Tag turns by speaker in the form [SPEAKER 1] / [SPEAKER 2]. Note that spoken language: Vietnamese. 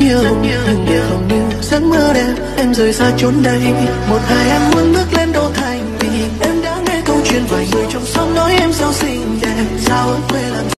[SPEAKER 1] nhiều nhưng để không như giấc mơ đẹp em rời xa chốn đây. Một hai em muốn bước lên đô thành vì em đã nghe câu chuyện vài người trong xóm nói em sao xinh đẹp, sao ở quê làm